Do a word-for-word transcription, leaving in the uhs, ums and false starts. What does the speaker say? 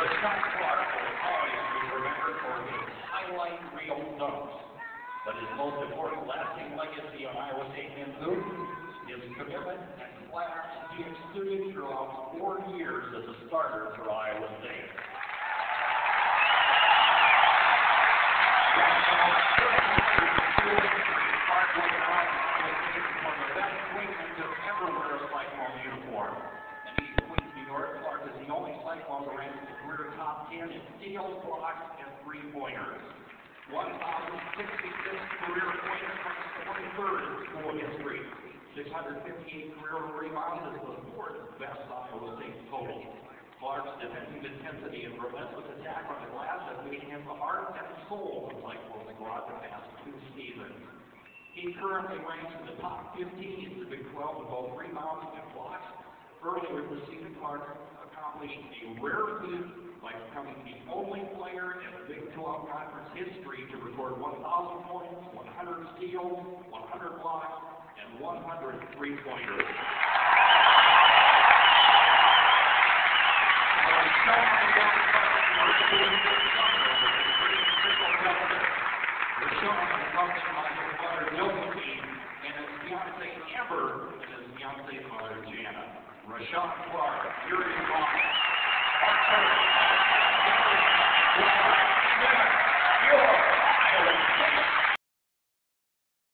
Rahshon Clark will always be remembered for his highlight reel dunks. But his most important lasting legacy on Iowa State men's hoops is commitment and class he exuded throughout four years as a starter for Iowa State. Top ten in steals, blocks, and three-pointers. one thousand sixty-six career points, ranks twenty-third in school history. six hundred fifty-eight career rebounds is the fourth best Iowa State total. Clark's defensive intensity and relentless attack on the glass have made him the heart and soul of the Cyclone squad the past two seasons. He currently ranks in the top fifteen in the Big twelve in both rebounds and blocks. Earlier this season, Clark accomplished a rare feat by becoming the only player in the Big twelve Conference history to record one thousand points, one hundred steals, one hundred blocks, and one hundred three-pointers. Rahshon is accompanied by his mother Josephine and his fiancée Amber and his fiancée mother Jana. Rahshon Clark, here is Ron. Your Iowa